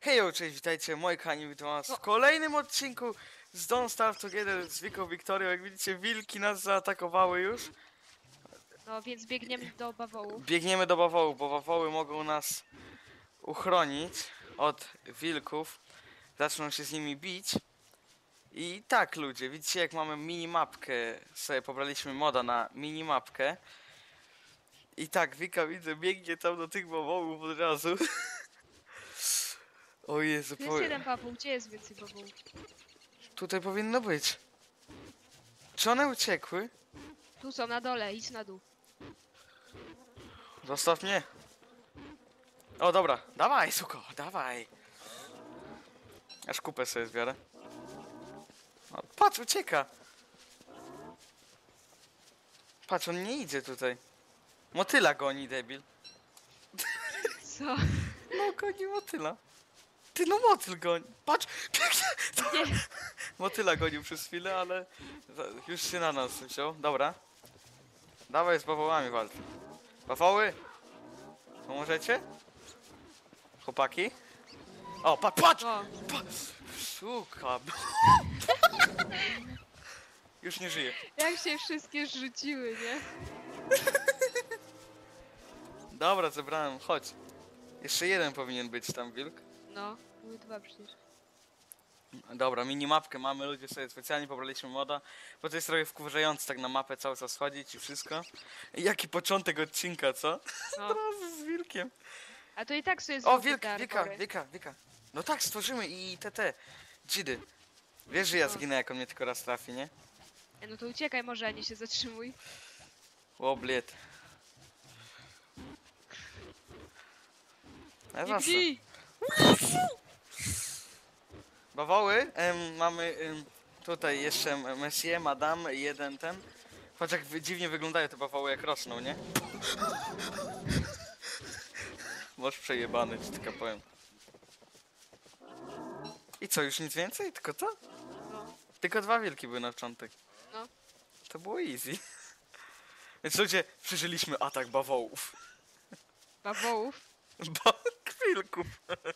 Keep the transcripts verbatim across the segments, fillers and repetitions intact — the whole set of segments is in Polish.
Hejo, cześć, witajcie, moi kochani, witam was w kolejnym odcinku z Don't Starve Together z Wiką Wiktorią. Jak widzicie, wilki nas zaatakowały już. No więc biegniemy do bawołów. Biegniemy do bawołów, bo bawoły mogą nas uchronić od wilków. Zaczną się z nimi bić. I tak, ludzie, widzicie, jak mamy minimapkę, sobie pobraliśmy moda na minimapkę. I tak, Wika, widzę, biegnie tam do tych bawołów od razu. O Jezu, Tu jest jeden bawoł, gdzie jest więcej bawołów? tutaj powinno być. Czy one uciekły? Tu są, na dole, idź na dół. Zostaw mnie. O, dobra. Dawaj, suko, dawaj. Aż kupę sobie zbiorę. O, patrz, ucieka. Patrz, on nie idzie tutaj. Motyla goni, debil. Co? No, goni motyla. Ty, no motyl goni. Patrz, pięknie. Nie. Motyla gonił przez chwilę, ale za- już się na nas wziął. Dobra. Dawaj, z bawołami walcz. Bawoły? Pomożecie? Chłopaki? O, patrz, patrz! O, Suka. Już nie żyje. jak się wszystkie zrzuciły, nie? Dobra, zebrałem, chodź. Jeszcze jeden powinien być tam wilk. No, były dwa przecież. Dobra, minimapkę mamy, ludzie sobie specjalnie pobraliśmy moda, bo to jest trochę wkurzające tak na mapę cały czas chodzić i wszystko. I jaki początek odcinka, co? No. Teraz z wilkiem. A to i tak sobie O, zróbmy wilk, te wilka, arbory. wilka, wilka. No tak, stworzymy i te, te, dzidy. Wiesz, że ja No. zginę, jak on mnie tylko raz trafi, nie? E, no to uciekaj może, a nie się zatrzymuj. Łobliet. Ja zawsze. Biegnij! Bawoły, em, mamy em, tutaj jeszcze Messier, Madame, jeden ten. Patrz, jak wy- dziwnie wyglądają te bawoły, jak rosną, nie? Masz przejebany, ci tylko powiem. I co, już nic więcej? Tylko to? No, Tylko dwa wielki były na początek. no. To było easy. Więc ludzie, przeżyliśmy atak bawołów. Bawołów. Ba wilków.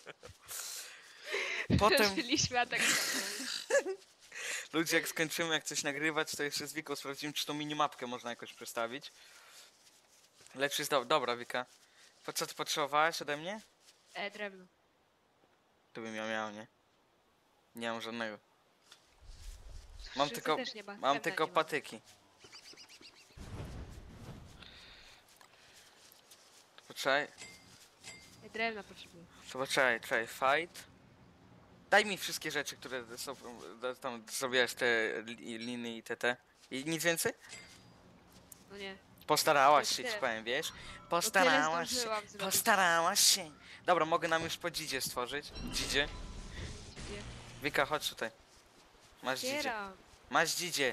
Potem, Przeżyliśmy atak bawołów. ludzie, jak skończymy, jak coś nagrywać, to jeszcze z Wiką sprawdzimy, czy tą minimapkę można jakoś przestawić. Lecz jest do dobra, Wika. Po co ty potrzebowałaś ode mnie? E, drewno. Tu bym ja miał, nie? Nie mam żadnego. Mam Wszyscy tylko, też nie ma. mam Drewna tylko nie ma. patyki. Poczekaj, E, drewna potrzebuję. to poczekaj, czekaj, fight. Daj mi wszystkie rzeczy, które są, tam zrobiłaś te li- liny i te te. I nic więcej? No nie. Postarałaś To się, tyle. ci powiem, wiesz? No Postarałaś tyle się, zdążyłam zrobić. postarałaś się. Dobra, mogę nam już po dzidzie stworzyć. Dzidzie. Gdzie? Wika, chodź tutaj. Masz dzidzie. Zbieram. Masz dzidzie.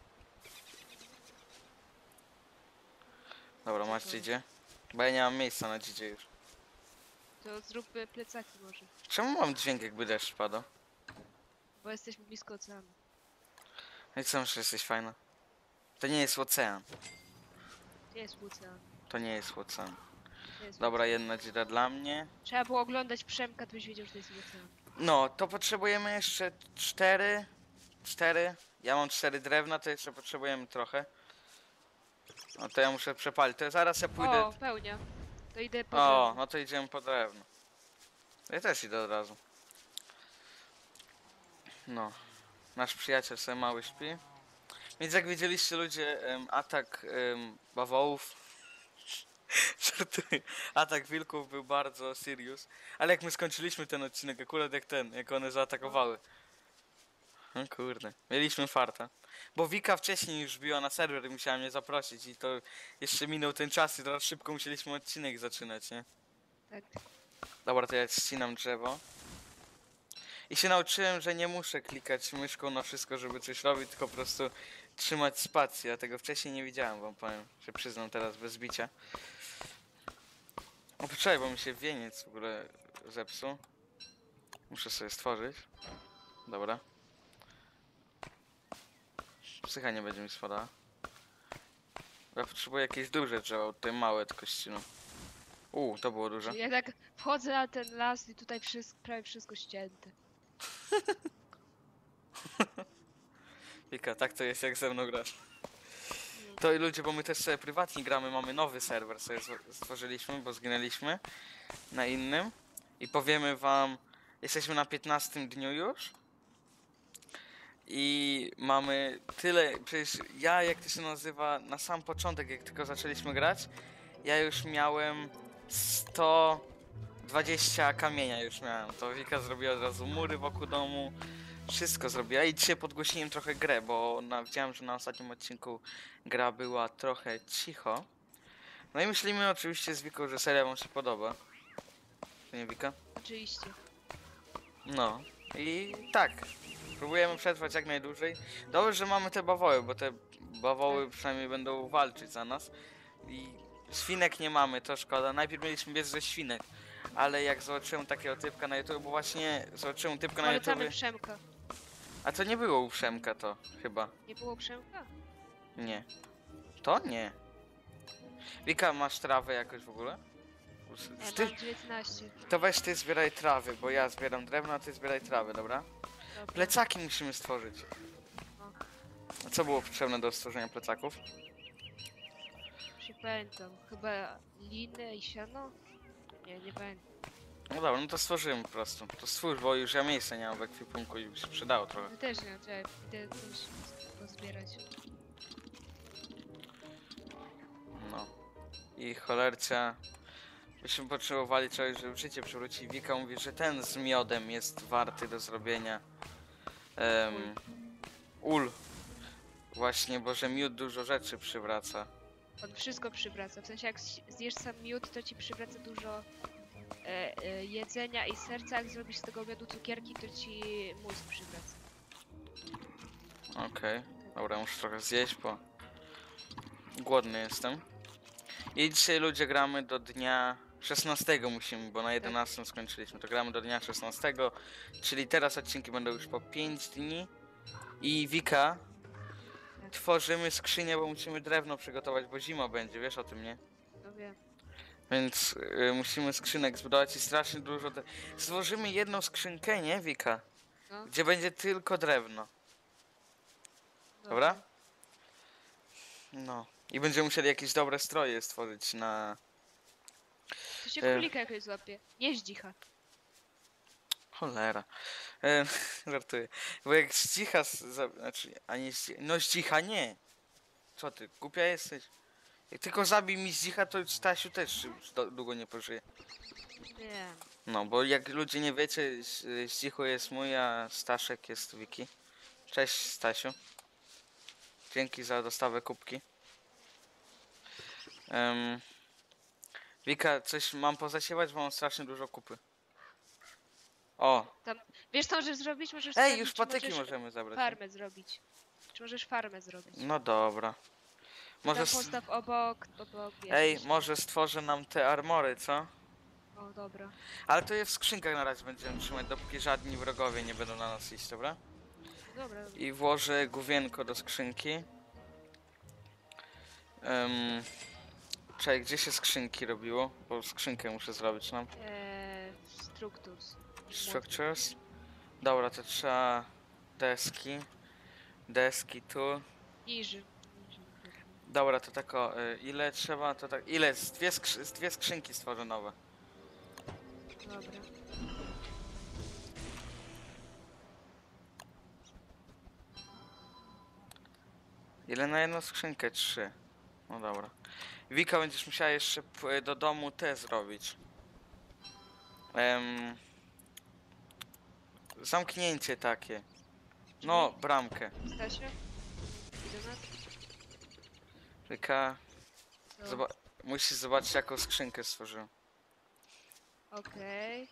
Dobra, masz to? dzidzie. Bo ja nie mam miejsca na dzidzie już. To zróbmy plecaki może. Czemu mam dźwięk, jakby deszcz padał? Bo jesteśmy blisko oceanu. No i co, że jesteś fajna? To nie jest ocean. Gdzie jest ocean? To nie jest ocean. Gdzie jest Dobra, jedna dzida dla mnie. Trzeba było oglądać Przemka, to byś wiedział, że to jest ocean. No, to potrzebujemy jeszcze cztery. Cztery. Ja mam cztery drewna, to jeszcze potrzebujemy trochę. No to ja muszę przepalić. To zaraz ja pójdę. O, pełnia. To idę po O, drewno. no to idziemy po drewno. Ja też idę od razu. No. Nasz przyjaciel sobie mały śpi. Więc jak widzieliście, ludzie, em, atak em, bawołów. Żartuję. Atak wilków był bardzo serious. Ale jak my skończyliśmy ten odcinek, akurat jak ten, jak one zaatakowały. No kurde, mieliśmy farta. Bo Wika wcześniej już biła na serwer i musiała mnie zaprosić i to jeszcze minął ten czas i teraz szybko musieliśmy odcinek zaczynać, nie? Tak. Dobra, to ja ścinam drzewo. I się nauczyłem, że nie muszę klikać myszką na wszystko, żeby coś robić, tylko po prostu trzymać spację. Ja tego wcześniej nie widziałem, wam powiem, się przyznam teraz bez bicia. O, poczekaj, bo mi się wieniec w ogóle zepsuł. Muszę sobie stworzyć. Dobra. Psycha nie będzie mi spadała. Ja potrzebuję jakieś duże drzewo, tutaj małe tylko ścinam. U, to było duże. Ja tak wchodzę na ten las i tutaj wszystko, prawie wszystko ścięte. Wika, tak to jest jak ze mną grasz. No. To i ludzie, bo my też sobie prywatnie gramy, mamy nowy serwer sobie zw- stworzyliśmy, bo zginęliśmy na innym. I powiemy wam, jesteśmy na piętnastym dniu już. I mamy tyle, przecież ja, jak to się nazywa, na sam początek, jak tylko zaczęliśmy grać, ja już miałem sto dwadzieścia kamienia już miałem. To Wika zrobiła od razu mury wokół domu, wszystko zrobiła i dzisiaj podgłosiłem trochę grę, bo na, widziałem, że na ostatnim odcinku gra była trochę cicho. No i myślimy oczywiście z Wiką, że seria wam się podoba. Nie, Wika? Oczywiście. No i tak, próbujemy przetrwać jak najdłużej. Dobrze, że mamy te bawoły, bo te bawoły przynajmniej będą walczyć za nas. I świnek nie mamy, to szkoda. Najpierw mieliśmy biec ze świnek, ale jak zobaczyłem takiego typka na YouTube, bo właśnie zobaczyłem typka na YouTube. Polecamy Przemka. A to nie było u Przemka to, chyba. Nie było Przemka? Nie. To nie. Wika, masz trawę jakoś w ogóle? Ja Ty, mam dziewiętnaście. to weź ty zbieraj trawy, bo ja zbieram drewno, a ty zbieraj trawy, dobra? Dobra. Plecaki musimy stworzyć. A co było potrzebne do stworzenia plecaków? Już nie pamiętam. Chyba liny i siano? Nie, nie pamiętam. No dobra, no to stworzymy po prostu. To stwórz, bo już ja miejsca nie mam w ekwipunku i by się przydało trochę. My też nie, czekaj, idę też pozbierać. No. I cholercia. Byśmy potrzebowali czegoś, żeby życie przywrócić. Wika mówi, że ten z miodem jest warty do zrobienia. Um, ul. Właśnie, bo że miód dużo rzeczy przywraca. On wszystko przywraca. W sensie jak zj- zjesz sam miód, to ci przywraca dużo e, e, jedzenia i serca. Jak zrobisz z tego miodu cukierki, to ci mózg przywraca. Okej. Dobra, muszę trochę zjeść, bo głodny jestem. I dzisiaj ludzie gramy do dnia szesnastego musimy, bo na jedenastym skończyliśmy. To gramy do dnia szesnastego, czyli teraz odcinki będą już po pięć dni. I Wika, tworzymy skrzynię, bo musimy drewno przygotować, bo zima będzie, wiesz o tym, nie? No wiem. Więc y, musimy skrzynek zbudować i strasznie dużo. Te... Stworzymy jedną skrzynkę, nie, Wika? No. Gdzie będzie tylko drewno. Dobra? No. I będziemy musieli jakieś dobre stroje stworzyć na... To się E. królika jakoś złapie. Nie zdzicha. Cholera. E, żartuję. Bo jak zdzicha... z- Za... Znaczy, a nie zdzicha... No zdzicha nie. Co ty, głupia jesteś? Jak tylko zabij mi zdzicha, to Stasiu też do- długo nie pożyje. Nie. No, bo jak ludzie nie wiecie, z- Zdzichu jest mój, a Staszek jest Wiki. Cześć Stasiu. Dzięki za dostawę kubki. Um, Wika, coś mam pozasiewać, bo mam strasznie dużo kupy. O! Wiesz co możesz zrobić? Możesz Ej, sprawdzić, już czy patyki możesz możemy zabrać. farmę zrobić. Czy możesz farmę zrobić? No dobra. Może... Może s- postaw obok, obok wiesz, Ej, gdzieś tam. może stworzę nam te armory, co? O, dobra. Ale to je w skrzynkach na razie będziemy trzymać, dopóki żadni wrogowie nie będą na nas iść, dobra? Dobra, dobra. I włożę główienko do skrzynki. Um, czekaj, gdzie się skrzynki robiło? Bo skrzynkę muszę zrobić nam. Eee, structures. Structures. Dobra, to trzeba deski. Deski tu. Niży. Niży. Dobra, to tak o, y, ile trzeba, to tak, ile? Z dwie, skrzy z dwie skrzynki stworzę nowe. Dobra. Ile na jedną skrzynkę? Trzy. No dobra. Wika, będziesz musiała jeszcze p- do domu te zrobić. Em, zamknięcie takie. No, bramkę. Stasiu? Idę na to. Wika, Co? zoba musisz zobaczyć jaką skrzynkę stworzyłem. Okej.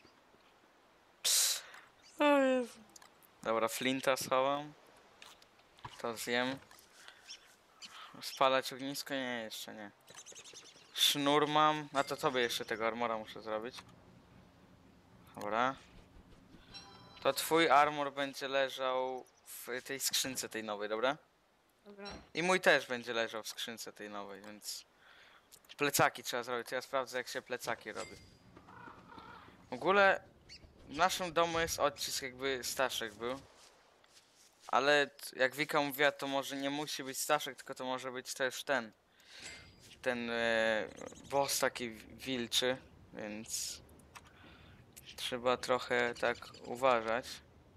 Dobra, flinta schowam. To zjem. Spalać ognisko? Nie, jeszcze nie. Sznur mam. A to tobie jeszcze tego armora muszę zrobić. Dobra. To twój armor będzie leżał w tej skrzynce tej nowej, dobra? Dobra. I mój też będzie leżał w skrzynce tej nowej, więc Plecaki trzeba zrobić, ja sprawdzę jak się plecaki robi. W ogóle w naszym domu jest odcisk jakby Staszek był. Ale t- jak Wika mówiła, to może nie musi być Staszek, tylko to może być też ten. Ten e, boss taki wilczy, więc trzeba trochę tak uważać.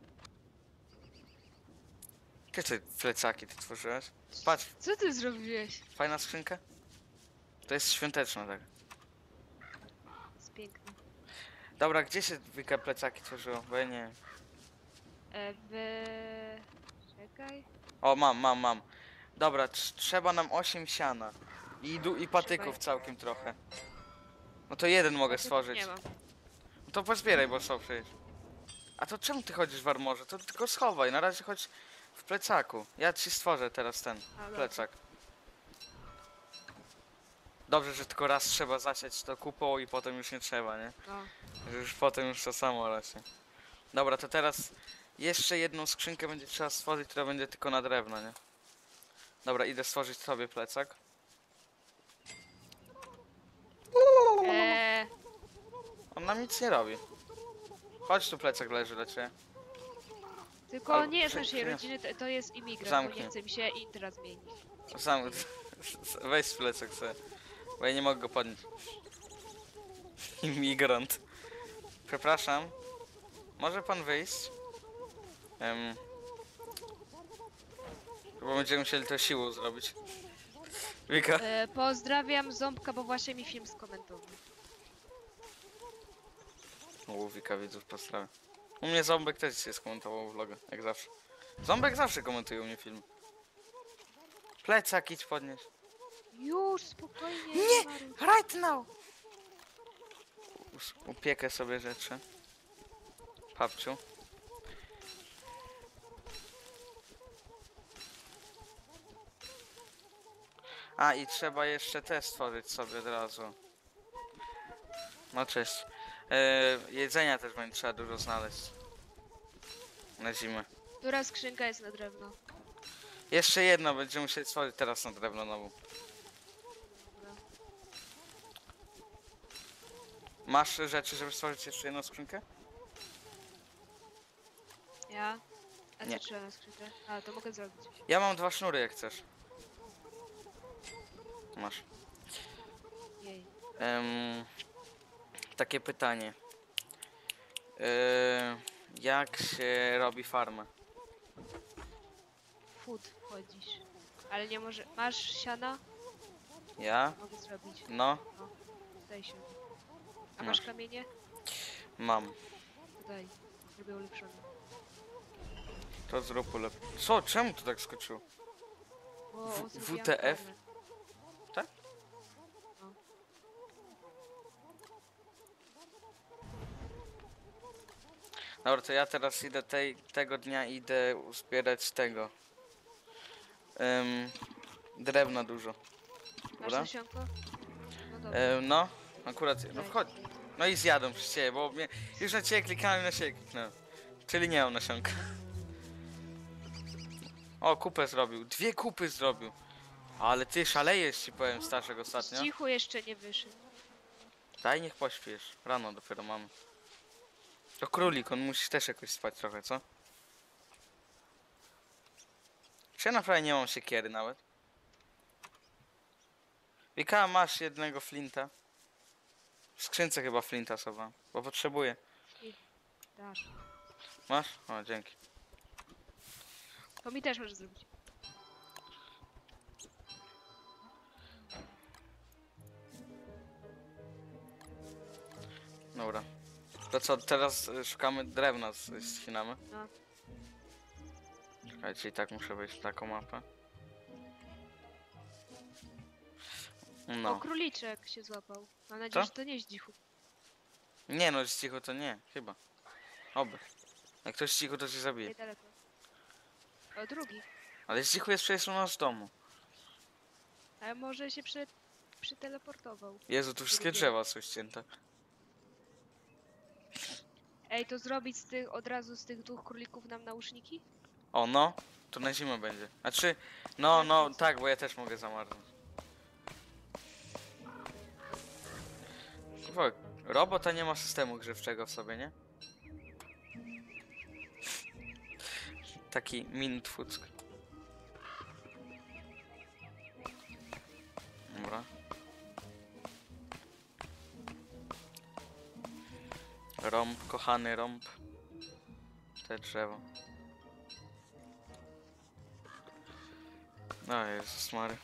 Jakie ty plecaki ty tworzyłeś? Patrz, Co ty zrobiłeś? fajna skrzynka? To jest świąteczna, tak. Jest piękne. Dobra, gdzie się Wika plecaki tworzyło? Bo ja nie wiem. E, w... Czekaj. O, mam, mam, mam. Dobra, trz- trzeba nam osiem siana. I, du- i patyków Trzymaj. całkiem trochę. No to jeden mogę Patyków stworzyć. Nie mam. No to pozbieraj, bo są przecież. A to czemu ty chodzisz w armorze? To tylko schowaj, na razie chodź w plecaku. Ja ci stworzę teraz ten A, dobra. plecak. Dobrze, że tylko raz trzeba zasiać to kupą i potem już nie trzeba, nie? No. Że już potem już to samo rośnie. Dobra, to teraz jeszcze jedną skrzynkę będzie trzeba stworzyć, która będzie tylko na drewno, nie? Dobra, idę stworzyć sobie plecak. Eee, On nam nic nie robi. Chodź tu, plecak leży dla ciebie. tylko Albo nie z przy- naszej przy- rodziny, to, to jest imigrant, bo Zamknij. nie chce mi się intra zmienić. Sam, weź plecak sobie, bo ja nie mogę go podnieść. Imigrant. Przepraszam. Może pan wyjść? Um, bo będziemy musieli to siłą zrobić. Wika. E, pozdrawiam Ząbka, bo właśnie mi film skomentował. U, Wika widzów pozdrawiam. U mnie Ząbek też się skomentował vloga, jak zawsze. Ząbek zawsze komentuje u mnie film. Plecak idź podnieść. Już, spokojnie. Nie! Maruś. Right now! Us- Upiekę sobie rzeczy. Papciu. A i trzeba jeszcze te stworzyć sobie od razu. No cześć. E, jedzenia też będzie trzeba dużo znaleźć. Na zimę. Która skrzynka jest na drewno? Jeszcze jedno będziemy musieli stworzyć teraz na drewno nową. Dobra. Masz rzeczy, żeby stworzyć jeszcze jedną skrzynkę? Ja? A co Nie. trzeba na skrzynkę? A, to mogę zrobić. Ja mam dwa sznury jak chcesz. Masz. Jej. Em, takie pytanie. E, jak się robi farmę? Food wchodzisz. Ale nie może... Masz siana? Ja? Mogę zrobić. No, Daj się. A No. masz kamienie? mam. To daj. Zrobię ulepszone. To zrób lepiej. Co? Czemu to tak skoczyło? Bo W- zrobiłam W T F? farmę. Tak? No. Dobra, to ja teraz idę tej, tego dnia idę uzbierać tego. Em, drewna dużo. Masz Dobra? nasionko? No dobra. Em, no, akurat, no Daj. wchodź. No i zjadą przez ciebie, bo mnie, już na ciebie klikałem i na siebie kliknąłem. Czyli nie mam nasionka. O, kupę zrobił. Dwie kupy zrobił. Ale ty szalejesz, ci powiem, Staszek ostatnio. Z cichu jeszcze nie wyszedł. Daj, niech pośpiesz. Rano dopiero mamy. To królik, on musi też jakoś spać trochę, co? Czy ja naprawdę nie mam siekiery nawet? Wika, masz jednego flinta. W skrzynce chyba flinta sobie, bo potrzebuję. Dasz. Masz? O, dzięki. To mi też możesz zrobić. Dobra. To co, teraz y, szukamy drewna z, ścinamy? No. Czekajcie, i tak muszę wejść w taką mapę. O, No. króliczek się złapał. Mam nadzieję, Co? że to nie jest dzichu. Nie no, z cicho to nie, chyba. Oby. Jak ktoś z cicho to się zabije. Niedaleko. O, drugi. Ale z cicho jest przecież u nas w domu. Ale może się przy... przyteleportował. Jezu, tu wszystkie Drugie. drzewa są ścięte. Ej, to zrobić z tych, od razu z tych dwóch królików nam nauszniki? O no, to na zimę będzie. Znaczy, no, no, tak, bo ja też mogę zamarznąć. Robota nie ma systemu grzewczego w sobie, nie? Taki minutwuck. Dobra. Rąb, kochany rąb. Te drzewo. O Jezus Mary.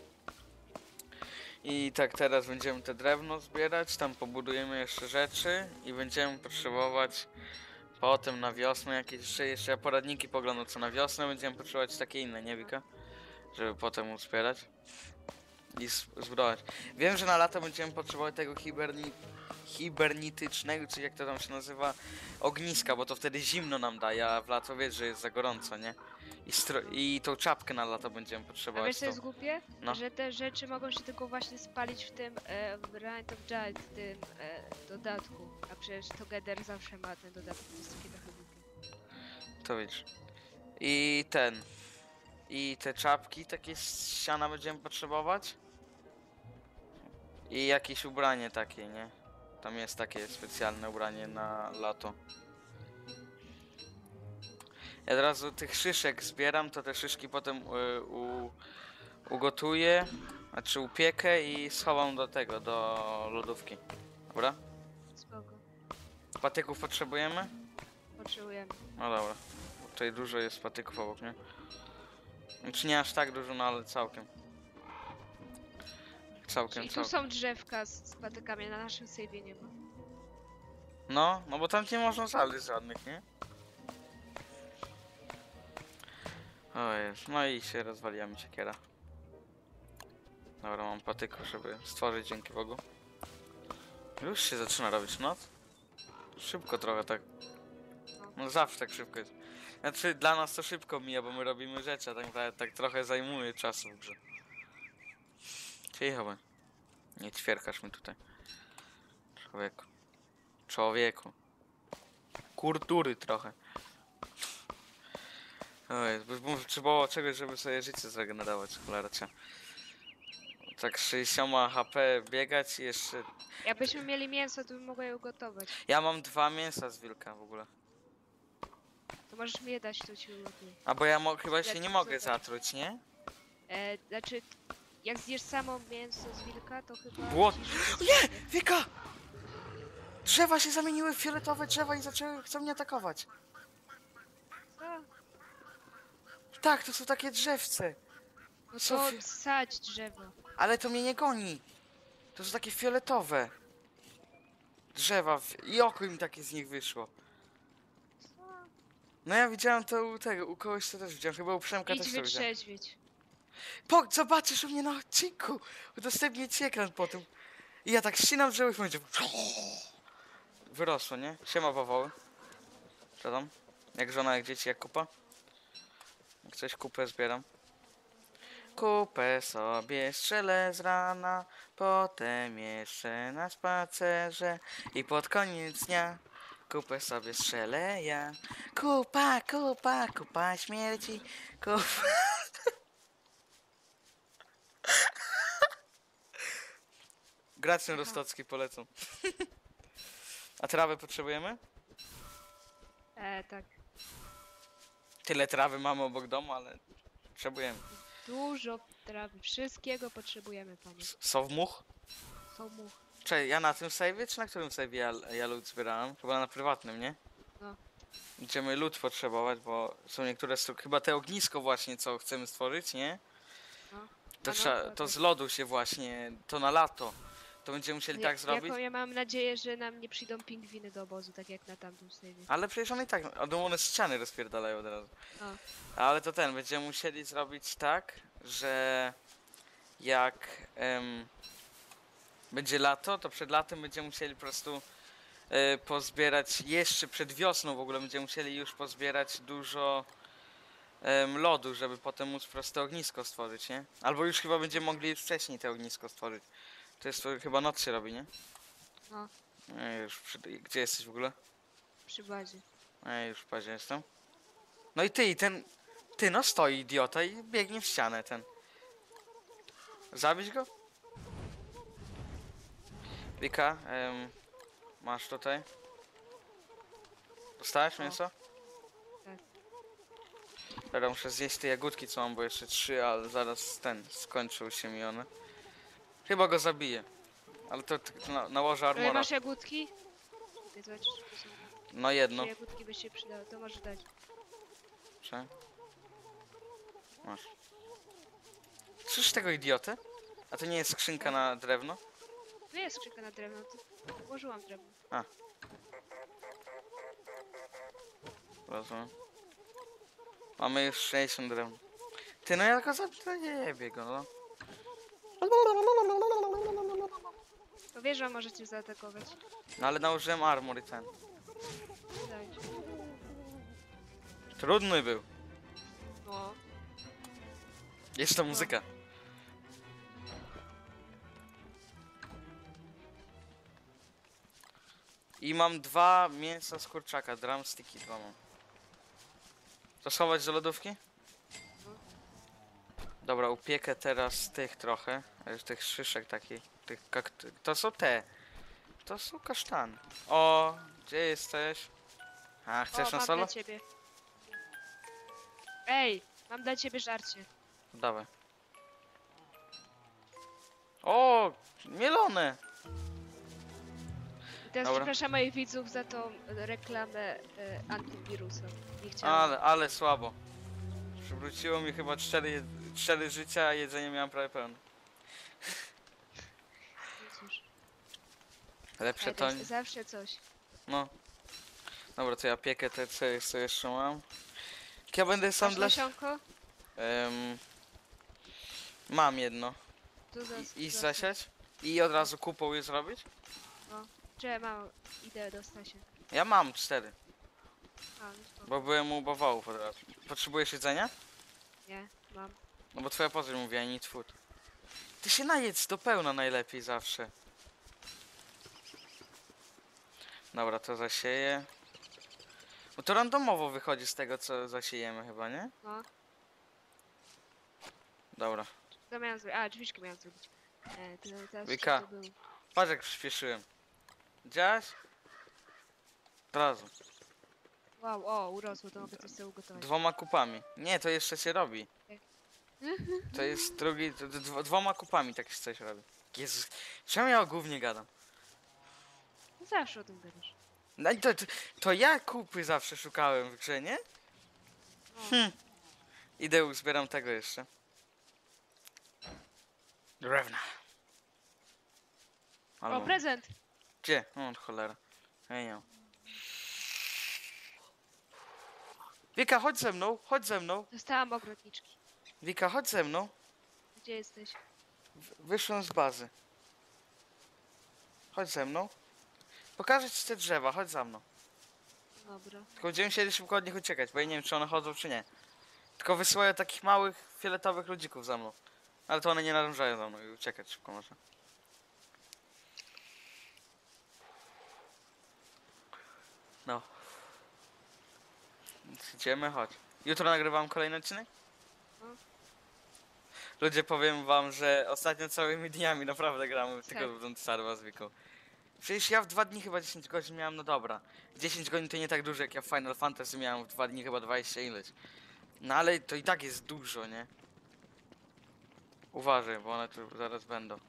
I tak teraz będziemy te drewno zbierać, tam pobudujemy jeszcze rzeczy i będziemy potrzebować potem na wiosnę jakieś jeszcze, jeszcze poradniki poglądu co na wiosnę będziemy potrzebować takie inne, nie Wika? Żeby potem móc zbierać i z- zbroić. Wiem, że na lato będziemy potrzebować tego hiberni hibernitycznego, czy jak to tam się nazywa, ogniska, bo to wtedy zimno nam daje, a w lato wiesz, że jest za gorąco, nie? I, stro I tą czapkę na lato będziemy A potrzebować. wiesz co tą- jest głupie? No. Że te rzeczy mogą się tylko właśnie spalić w tym e, w Riot of Giant, w tym e, dodatku. A przecież Together zawsze ma ten dodatek, to jest takie trochę głupie. To widzisz. I ten. I te czapki, takie z siana będziemy potrzebować. I jakieś ubranie takie, nie? Tam jest takie specjalne ubranie na lato. Ja od razu tych szyszek zbieram, to te szyszki potem y, u, ugotuję, znaczy upiekę i schowam do tego, do lodówki. Dobra? Spoko. Patyków potrzebujemy? Potrzebujemy. No dobra. Tutaj dużo jest patyków obok, nie? Znaczy nie aż tak dużo, no ale całkiem. Całkiem, I tu całkiem. są drzewka z, z patykami, na naszym save'ie nie ma. No, no bo tam nie można znaleźć żadnych, nie? O jest, no i się rozwaliła mi siekiera. Dobra, mam patyków, żeby stworzyć dzięki Bogu. Już się zaczyna robić noc. Szybko trochę tak. No zawsze tak szybko jest. Znaczy dla nas to szybko mija, bo my robimy rzeczy, a tak naprawdę tak trochę zajmuje czasu w grze. Cicho, bo nie ćwierkasz mi tutaj. Człowieku. Człowieku. Kultury trochę. O jest, bo bo trzeba było czegoś, żeby sobie życie zregenerować, cholera cię. Tak sześćdziesiąt H P biegać i jeszcze... Jakbyśmy mieli mięso, to bym mogła je ugotować. Ja mam dwa mięsa z wilka w ogóle. To możesz mi je dać, to ci ugotuję. A bo ja mo chyba się Jak nie mogę zobacz. zatruć, nie? E, znaczy, jak zjesz samo mięso z wilka, to chyba... Błot- ci życie Nie! spadnie. Wika! Drzewa się zamieniły w fioletowe drzewa i zaczęły, chcą mnie atakować. Co? Tak, to są takie drzewce. No Co to fi- sadź drzewo. Ale to mnie nie goni. To są takie fioletowe. Drzewa w... i oko im takie z nich wyszło. Co? No ja widziałem to u tego, u kogoś to też widziałem, chyba u Przemka Idź też to widziałem. wytrzeźwieć. Po, zobaczysz u mnie na odcinku! Udostępnię ci ekran po tym. I ja tak ścinam drzewo i będzie... Wyrosło, nie? Siema bawoły. Co tam? Jak żona, jak dzieci, jak kupa? Jak coś kupę zbieram. Kupę sobie strzelę z rana, potem jeszcze na spacerze i pod koniec dnia kupę sobie strzelę ja. Kupa, kupa, kupa śmierci, kupa... Gracjan Aha. Rostocki polecam. A trawę potrzebujemy? E, tak. Tyle trawy mamy obok domu, ale potrzebujemy. Dużo trawy. Wszystkiego potrzebujemy, panie. S- Sowmuch? Są much. Czekaj, ja na tym save'ie, czy na którym save'ie ja, ja lód zbierałem? Chyba na prywatnym, nie? No. Będziemy lód potrzebować, bo są niektóre stru... Chyba te ognisko właśnie, co chcemy stworzyć, nie? No. To, A no, trzeba, to to tak. z lodu się właśnie, to na lato. To będziemy musieli Ja- tak zrobić. Jaką ja mam nadzieję, że nam nie przyjdą pingwiny do obozu, tak jak na tamtym save'ie. Ale przecież one i tak, one one z ściany rozpierdalają od razu. No. Ale to ten, będziemy musieli zrobić tak, że jak em, będzie lato, to przed latem będziemy musieli po prostu e, pozbierać, jeszcze przed wiosną w ogóle będziemy musieli już pozbierać dużo em, lodu, żeby potem móc po prostu ognisko stworzyć, nie? Albo już chyba będziemy mogli już wcześniej to ognisko stworzyć. To jest to chyba noc się robi, nie? No. E, już przy, gdzie jesteś w ogóle? Przy bazie. E, już w pazie jestem. No i ty, i ten, ty no stoi idiota i biegnie w ścianę ten. Zabić go? Wika, em, Masz tutaj. Dostałeś O. mięso? Tak. Teraz muszę zjeść te jagódki, co mam, bo jeszcze trzy, ale zaraz ten, skończył się mi one. Chyba go zabiję. Ale to, to na, nałożę Ale armora. masz jagódki? Czekaj, zobacz, czy to są... No jedno. Czy jagódki by się przydały, to może dać. Czy? Masz. Słyszysz tego idiotę? A to nie jest skrzynka na drewno? Tu jest skrzynka na drewno, to włożyłam drewno. Rozumiem. Mamy już sześćdziesiąt drewna. Ty, no ja go zabiję go, no. To wiesz, że możecie zaatakować. No ale nałożyłem armor i ten. Daj. Trudny był. No. Jest to muzyka. I mam dwa mięsa z kurczaka, drumsticki dwa mam. To schować do lodówki? Dobra, upiekę teraz tych trochę, e, tych szyszek takich, tych kakty... To są te. To są kasztany. O, gdzie jesteś? A, chcesz O, na mam solo? dla ciebie. Ej, mam dla ciebie żarcie. Dawaj. O, mielone! I teraz Dobra. przepraszam moich widzów za tą reklamę e, antywirusa. Nie chciałam. Ale, ale słabo. Przywróciło mi chyba cztery, jed- cztery życia, a jedzenie miałem prawie pełne. Widzisz. Lepsze Ale to... to jest zawsze coś. No. Dobra, to ja piekę te, co co jeszcze mam. Jak ja będę sam Masz dla... nasionko? Em, mam jedno. Tu za, I, I za- zasiać? I od razu kupą je zrobić? Czy mam idę do Stasia. Ja mam cztery, A, no to bo byłem u bawałów od razu. Potrzebujesz jedzenia? nie, mam. No bo twoja postać mówi, I need food. Ty się najedz do pełna najlepiej zawsze. Dobra, to zasieję. Bo to randomowo wychodzi z tego, co zasiejemy chyba, nie? No, Dobra. to miałem zrobić. A, drzwiczki miałem zrobić. E, to teraz Wika. to był. Patrz jak przyspieszyłem. Widziałaś? Od razu. Wow, o, urosło, to mogę coś sobie ugotować. Dwoma kupami. Nie, to jeszcze się robi. To jest drugi... To, to dwo- dwoma kupami tak się coś robi. Jezus. Czemu ja o gównie gadam? No zawsze o tym gadasz. No i to, to, to ja kupy zawsze szukałem w grze, nie? O, Hm. Idę, zbieram tego jeszcze. Drewna. o Albo... prezent! Gdzie? O, cholera. Ej, nie. Wika, chodź ze mną, chodź ze mną. Dostałam ogrodniczki. Wika, chodź ze mną. Gdzie jesteś? W- Wyszłem z bazy. Chodź ze mną. Pokażę ci te drzewa, chodź za mną. Dobra. Tylko będziemy musieli szybko od nich uciekać, bo ja nie wiem, czy one chodzą, czy nie. Tylko wysyłają takich małych, fioletowych ludzików za mną. Ale to one nie nadążają za mną i uciekać szybko można. No. Więc idziemy, chodź. Jutro nagrywam kolejny odcinek? No. Ludzie, powiem wam, że ostatnio całymi dniami naprawdę gramy Tak. tylko w Don't Starve z Wiką. Przecież ja w dwa dni chyba dziesięć godzin miałem, no dobra. dziesięć godzin to nie tak dużo jak ja w Final Fantasy miałem w dwa dni chyba dwadzieścia ileś. No ale to i tak jest dużo, nie? Uważaj, bo one tu zaraz będą.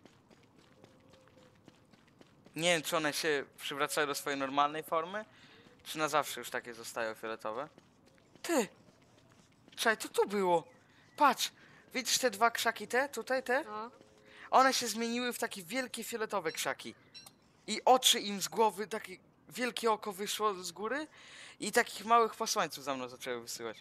Nie wiem, czy one się przywracają do swojej normalnej formy, czy na zawsze już takie zostają fioletowe. Ty! Czekaj, to tu było! Patrz! Widzisz te dwa krzaki te? Tutaj te? No. One się zmieniły w takie wielkie fioletowe krzaki. I oczy im z głowy, takie wielkie oko wyszło z góry i takich małych posłańców za mną zaczęły wysyłać.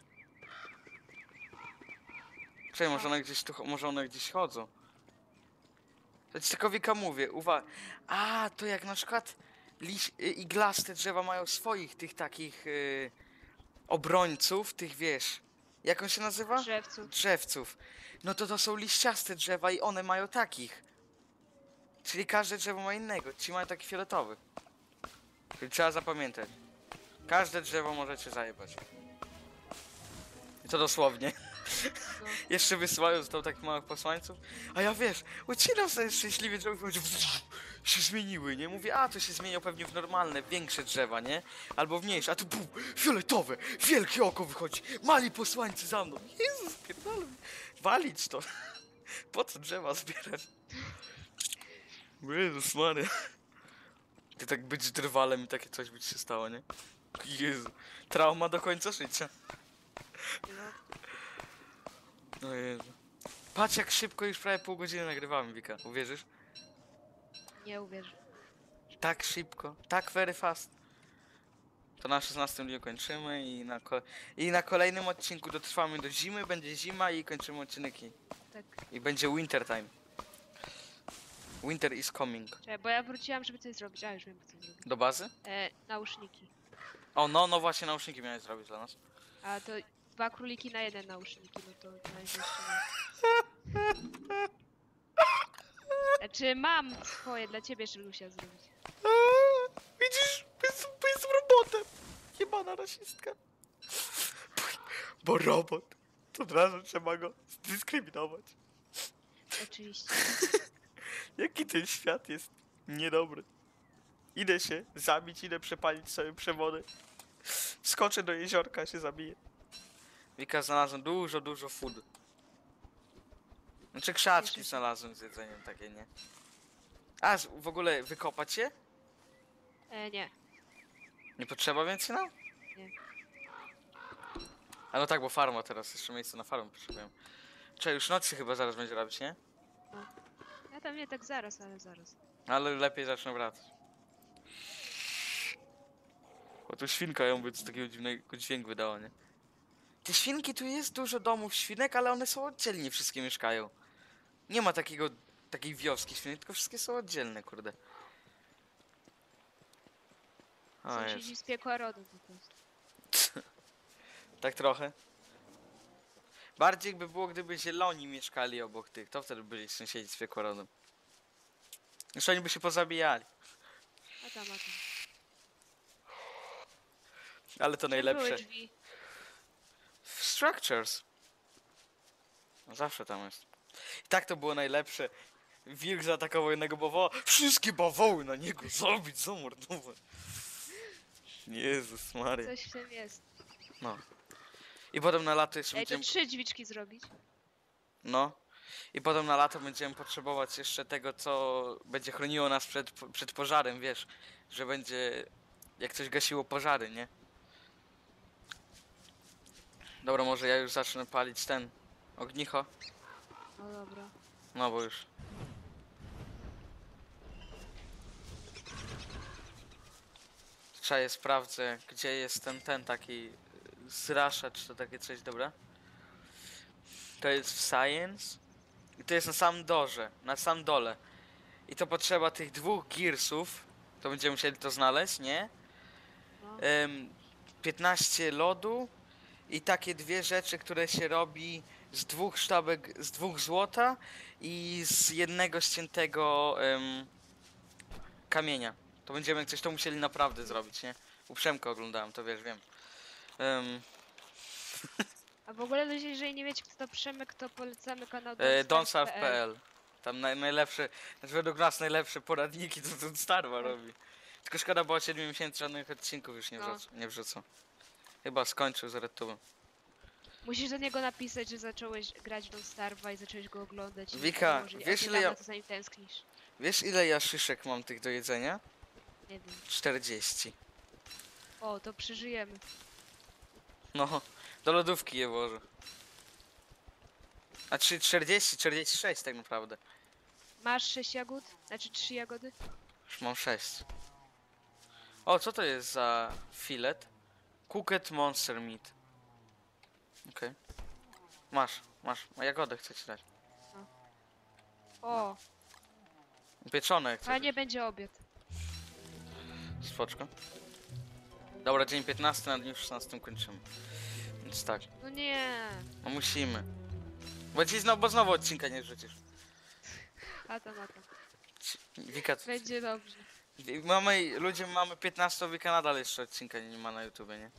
Czekaj, może one gdzieś tu, cho- może one gdzieś chodzą. To ci tylko Wika mówię, uwaga. A, to jak na przykład liś, y, iglaste drzewa mają swoich tych takich y, obrońców, tych wiesz, jak on się nazywa? Drzewcu. Drzewców. No to to są liściaste drzewa i one mają takich. Czyli każde drzewo ma innego. Ci mają taki fioletowy. Czyli trzeba zapamiętać. Każde drzewo możecie zajebać. I to dosłownie. No. Jeszcze wysyłają z tą takich małych posłańców. A ja wiesz, ucinam sobie szczęśliwie drzewo i chodzi. się zmieniły, nie? Mówię, a to się zmienią pewnie w normalne, większe drzewa, nie? Albo w mniejsze, a tu bum, fioletowe, wielkie oko wychodzi, mali posłańcy za mną. Jezus, pierdolę, walić to. Po co drzewa zbierać? Jezus Maria. Ty tak być drwalem i takie coś by ci się stało, nie? Jezu. Trauma do końca życia. No. No Jezu. Patrz jak szybko już prawie pół godziny nagrywamy, Wika. Uwierzysz? Nie uwierzę. Tak szybko. Tak very fast. To na szesnastym dniu kończymy i na, ko i na kolejnym odcinku dotrwamy do zimy, będzie zima i kończymy odcinki. Tak. I będzie winter time. Winter is coming. Czekaj, bo ja wróciłam, żeby coś zrobić. A, już wiem, co zrobić. Do bazy? E, nauszniki. O, no, no właśnie nauszniki miałeś zrobić dla nas. A to dwa króliki na jeden nauszniki, no to na jeszcze nie. Znaczy mam swoje dla ciebie, żeby musiała zrobić. Eee, widzisz, jest, jest robotem. Jebana rasistka. Bo robot. To od razu trzeba go zdyskryminować. Oczywiście. Jaki ten świat jest niedobry. Idę się zabić, idę przepalić sobie przewody. Wskoczę do jeziorka, się zabiję. Wika, znalazłem dużo, dużo food. Znaczy krzaczki Cieszę się. znalazłem z jedzeniem takie, nie? A, z- w ogóle wykopać je? E, nie. Nie potrzeba więcej nam? Nie. A no tak, bo farma teraz, jeszcze miejsce na farmę potrzebuję. Czy już nocy chyba zaraz będzie robić, nie? Ja tam nie tak zaraz, ale zaraz. Ale lepiej zacznę wracać. Bo tu świnka ją by z takiego dziwnego dźwięku wydała, nie? Te świnki, tu jest dużo domów świnek, ale one są oddzielnie, wszystkie mieszkają. Nie ma takiego, takiej wioski świnek, tylko wszystkie są oddzielne, kurde. O, Sąsiedzi jest. z piekła rodu po prostu. Tak trochę. Bardziej by było, gdyby zieloni mieszkali obok tych, to wtedy byli sąsiedzi z piekłorodem. Już oni by się pozabijali. A tam, a tam. Ale to Gdzie najlepsze. były drzwi? W Structures. No zawsze tam jest. I tak to było najlepsze. Wilk zaatakował jednego bawoła. Wszystkie bawoły na niego zabić, zamordować. Jezus Maria. Coś w tym jest. No. I potem na lato jeszcze Ej, to będziemy... trzy drzwiczki zrobić. No. I potem na lato będziemy potrzebować jeszcze tego, co będzie chroniło nas przed, przed pożarem, wiesz. Że będzie... Jak coś gasiło pożary, nie? Dobra, może ja już zacznę palić ten... Ognicho. No dobra. No bo już... Czaję, sprawdzę, gdzie jest ten, ten taki... Zraszacz, to takie coś, dobra? To jest w Science. I to jest na samym dorze, na samym dole. I to potrzeba tych dwóch gearsów. To będziemy musieli to znaleźć, nie? No. Ym, piętnaście lodu. I takie dwie rzeczy, które się robi z dwóch sztabek, z dwóch złota i z jednego ściętego ym, kamienia. To będziemy coś to musieli naprawdę zrobić, nie? U Przemka oglądałem, to wiesz, wiem. Ym, A w ogóle, ludzie, jeżeli nie wiecie, kto to Przemek, to polecamy kanał e, donstarf donstarf kropka p l. Tam naj, najlepsze, znaczy według nas najlepsze poradniki to ten Starwa robi. Tylko szkoda, bo od siedmiu miesięcy żadnych odcinków już nie, No. wrzuc nie wrzucą. Chyba skończył z RedTube'em. Musisz do niego napisać, że zacząłeś grać w Don't Starve'a i zacząłeś go oglądać. i Wika, założyć, wiesz, a ty ile tam ja- na to za nim tęsknisz. Wiesz ile ja szyszek mam tych do jedzenia? Nie wiem. czterdzieści. O, to przeżyjemy. No, do lodówki je włożę. A czy czterdzieści, czterdzieści sześć tak naprawdę. Masz sześć jagód? Znaczy trzy jagody? Już mam sześć. O, co to jest za filet? Cooked Monster Meat. Okej. Masz, masz. A jagodę chcę ci dać. O, Pieczone jak a chcesz. nie będzie obiad. Spoczko. Dobra, dzień piętnasty, na dniu szesnastym kończymy. Więc tak, No nie. no musimy. Bo ci znowu, bo znowu odcinka nie rzucisz. A tam, a tam. Ci- Wika, ty- Będzie dobrze. mamy, ludzie mamy piętnaście, Wika nadal jeszcze odcinka nie ma na YouTubie, nie?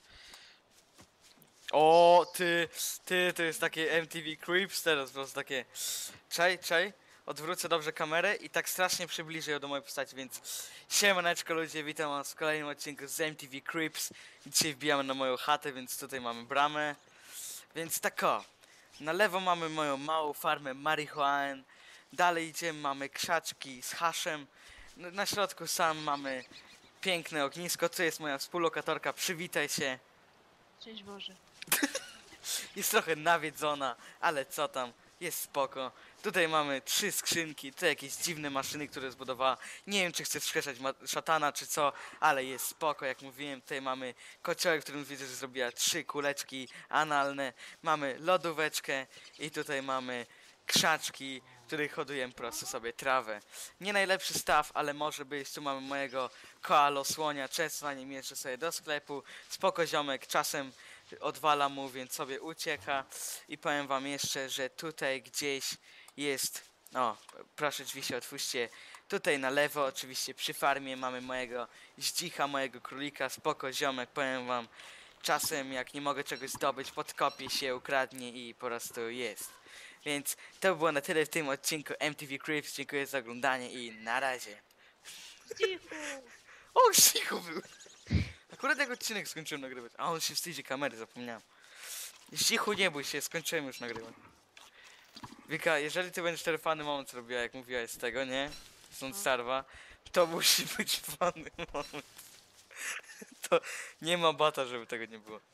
O, ty, ty, to jest takie M T V Creeps teraz, po prostu takie... Czaj, czaj, odwrócę dobrze kamerę i tak strasznie przybliżę ją do mojej postaci, więc siemaneczko ludzie, witam was w kolejnym odcinku z M T V Creeps. Dzisiaj wbijamy na moją chatę, więc tutaj mamy bramę. Więc tak o, na lewo mamy moją małą farmę marihuan, dalej idziemy, mamy krzaczki z haszem, na na środku sam mamy piękne ognisko, tu jest moja współlokatorka, przywitaj się. Cześć Boże. Jest trochę nawiedzona, ale co tam, jest spoko. Tutaj mamy trzy skrzynki, tu jakieś dziwne maszyny, które zbudowała. Nie wiem, czy chcę wskrzeszać ma- szatana, czy co, ale jest spoko, jak mówiłem. Tutaj mamy kociołek, którym widzę, że zrobiła trzy kuleczki analne. Mamy lodóweczkę i tutaj mamy krzaczki, w których hodujemy po prostu sobie trawę. Nie najlepszy staw, ale może być. Tu mamy mojego koalo słonia, często na nim jeżdżę sobie do sklepu. Spoko ziomek, czasem odwala mu, więc sobie ucieka. I powiem wam jeszcze, że tutaj gdzieś jest, o, proszę drzwi się otwórzcie, tutaj na lewo oczywiście przy farmie mamy mojego zdzicha, mojego królika, spoko ziomek, powiem wam, czasem jak nie mogę czegoś zdobyć, podkopię się, ukradnie i po prostu jest. Więc to by było na tyle w tym odcinku M T V Creeps, dziękuję za oglądanie i na razie. Cichu! O, cicho był! Akurat jak odcinek skończyłem nagrywać, a on się wstydzi kamery, zapomniałem. Cicho, nie bój się, skończyłem już nagrywać. Wika, jeżeli ty będziesz ten fany moment robiła, jak mówiłaś z tego, nie? Stąd No. starwa, to musi być fany moment. To nie ma bata, żeby tego nie było.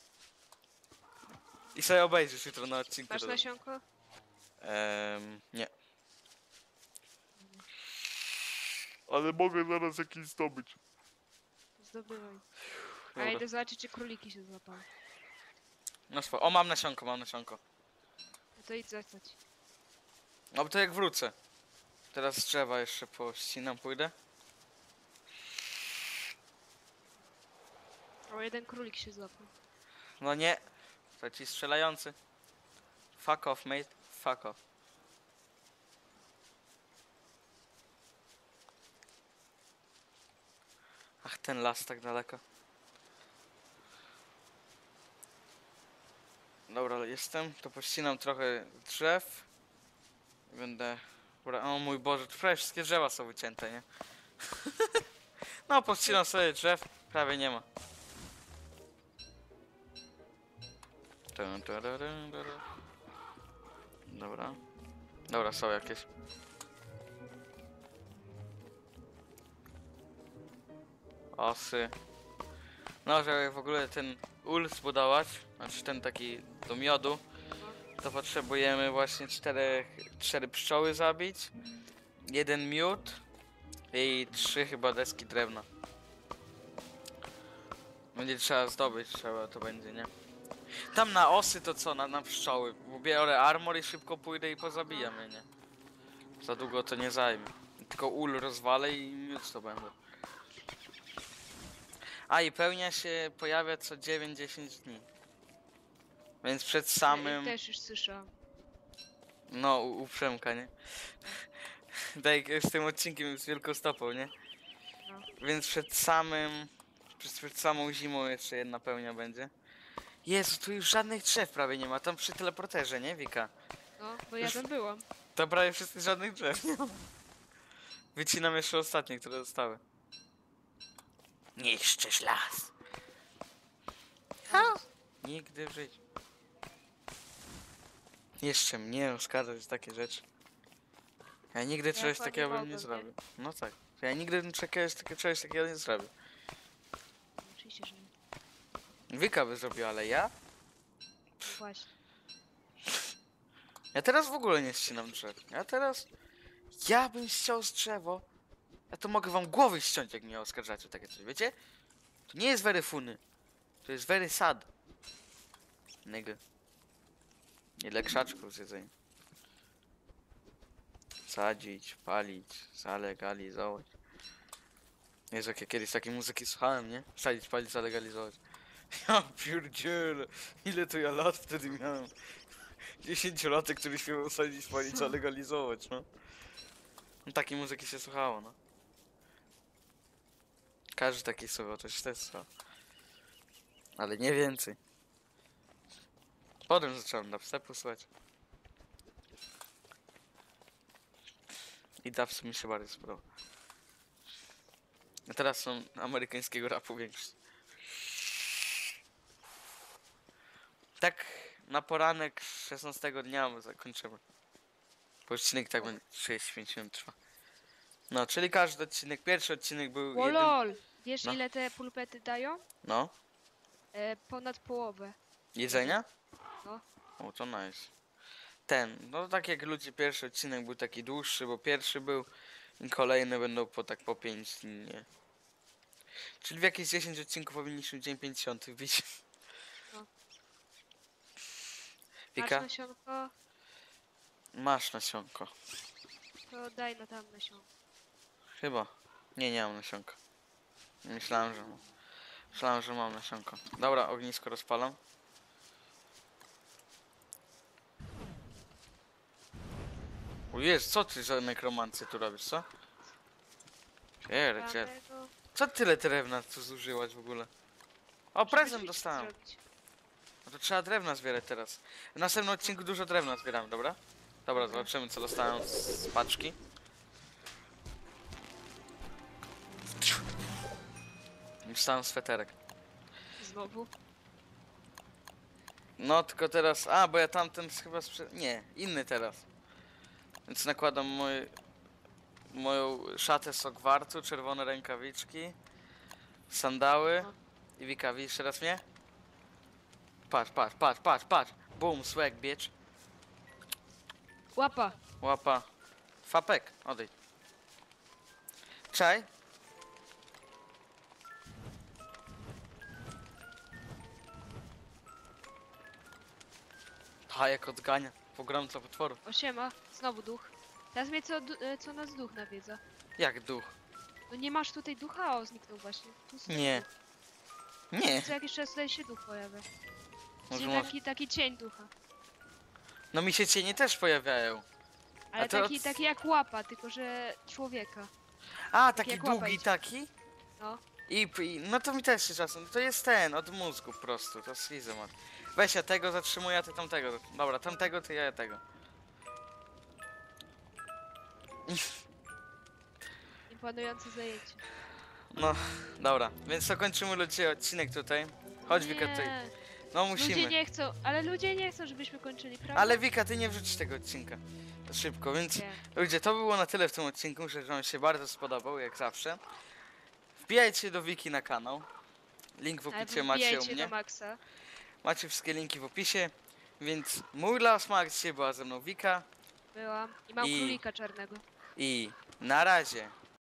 I sobie obejrzysz jutro na odcinku. Masz to- nasionko? Ehm, nie. Ale mogę zaraz jakiś zdobyć. Zdobywaj. A Dobra. ja idę zobaczyć, czy króliki się złapały. No spo... O, mam nasionko, mam nasionko. No to idź zostać. No bo to jak wrócę. Teraz z drzewa jeszcze pościnam, pójdę. O, jeden królik się złapał. No nie. To ci strzelający. Fuck off, mate. Fuck off. Ach, ten las tak daleko. Dobra, jestem. To pościnam trochę drzew. Będę... Dobra, o mój Boże, tu prawie wszystkie drzewa są wycięte, nie? No, pościnam sobie drzew. Prawie nie ma. Dun, dun, dun, dun, dun. Dobra. Dobra, są jakieś. Osy. No, żeby w ogóle ten ul zbudować, znaczy ten taki do miodu, to potrzebujemy właśnie czterech, cztery pszczoły zabić, jeden miód i trzy chyba deski drewna. Będzie trzeba zdobyć, trzeba to będzie, nie? Tam na osy to co, na, na pszczoły. Biorę armor i szybko pójdę i pozabijam je, nie? Za długo to nie zajmie. Tylko ul rozwalę i miód to będę. A i pełnia się pojawia co dziewięć dziesięć dni. Więc przed Ja samym... też już słyszałam. No, u, u Przemka, nie? Tak jak z tym odcinkiem z Wielką Stopą, nie? No. Więc przed samym... Przed, przed samą zimą jeszcze jedna pełnia będzie. Jezu, tu już żadnych drzew prawie nie ma. Tam przy teleporterze, nie, Wika? No, bo ja Już- tam byłam. To prawie wszyscy żadnych drzew nie ma. Wycinam jeszcze ostatnie, które zostały. Niszczysz las. Nigdy w życiu. Jeszcze mnie oskarżać za takie rzeczy. Ja nigdy czegoś chyba nie takiego bym nie mogłem, nie? zrobił. No tak. Ja nigdy czegoś, takie- czegoś takiego nie zrobił. Oczywiście, że nie. Wika by zrobił, ale ja? No właśnie. Ja teraz w ogóle nie ścinam drzew. Ja teraz... Ja bym ściął z drzewo. Ja to mogę wam głowy ściąć, jak mnie oskarżacie o takie coś, wiecie? To nie jest very funny. To jest very sad. Nigga. Ile krzaczków z jedzenia. Sadzić, palić, zalegalizować. Jezu, jak ja kiedyś takiej muzyki słuchałem, nie? Sadzić, palić, zalegalizować. Ja pierdzielę. Ile to ja lat wtedy miałem? Dziesięciolatek, który śpiewał sadzić, palić, zalegalizować, no. No takiej muzyki się słuchało, no. Każdy taki słuchał, to się też słuchał. Ale nie więcej. Potem zacząłem dubstepu słuchać. I dawcy mi się bardziej spodobał. A teraz są amerykańskiego rapu większość. Tak na poranek szesnastego dnia zakończymy. Bo odcinek tak będzie trzydzieści pięć minut trwa. No, czyli każdy odcinek, pierwszy odcinek był O jeden... lol! Wiesz No. ile te pulpety dają? No, E, ponad połowę. jedzenia? No. O, to nice. Ten, no tak jak ludzie, pierwszy odcinek był taki dłuższy, bo pierwszy był i kolejne będą po tak po pięć dni, nie? Czyli w jakieś dziesięć odcinków powinniśmy dzień pięćdziesiąty wbić. No. Masz Wika, nasionko? masz nasionko. To daj na tam nasionko. Chyba. Nie, nie mam nasionka. Myślałem, że mam. Myślałem, że mam nasionko. Dobra, ognisko rozpalam. O jest, co ty za nekromancję tu robisz, co? Pierdzie. Dlatego- Co tyle drewna tu zużyłaś w ogóle? O, żeby prezent drzwi dostałem. zrobić. No to trzeba drewna zbierać teraz. W następnym odcinku dużo drewna zbieramy, dobra? Dobra, zobaczymy co dostałem z paczki. Dostałem sweterek. Znowu. No tylko teraz... A, bo ja tamten chyba sprze... Nie, inny teraz. Więc nakładam moje... moją szatę sokwartu, czerwone rękawiczki, sandały. No. I Wika, widzisz teraz mnie? Patrz, patrz, patrz, patrz, patrz. Boom, swag, bitch. Łapa! Łapa. Fapek, odejdź. Czaj. Ha, jak odgania. Pogromca potworu. Osiema, znowu duch. Teraz mnie co, du- e, co nas duch nawiedza. Jak duch? No nie masz tutaj ducha, o zniknął właśnie. Tu stoi Nie. duch. Nie. Co jakiś czas tutaj się duch pojawia. Może Czyli może... taki, taki cień ducha. No mi się cienie też pojawiają. Ale to- taki, taki jak łapa, tylko że człowieka. A, taki jak długi łapać. taki? No. I, I no to mi też się czasem. To jest ten, od mózgu po prostu. To schizomat. Weź ja tego zatrzymuję, a ty tamtego. Dobra, tamtego, ty ja tego. Imponujące zajęcie. No, dobra. Więc to kończymy ludzie odcinek tutaj. Chodź Wika tutaj. Nie. No Ludzie musimy. nie chcą, ale ludzie nie chcą, żebyśmy kończyli, prawda? Ale Wika, ty nie wrzucisz tego odcinka. To szybko, więc Nie. ludzie, to było na tyle w tym odcinku, że wam się bardzo spodobał, jak zawsze. Wbijajcie do Wiki na kanał. Link w Ale opisie macie u wbijajcie mnie. do Maxa. Macie wszystkie linki w opisie. Więc mój Las Max dzisiaj była ze mną Wika. Byłam. I mam I- królika czarnego. I na razie.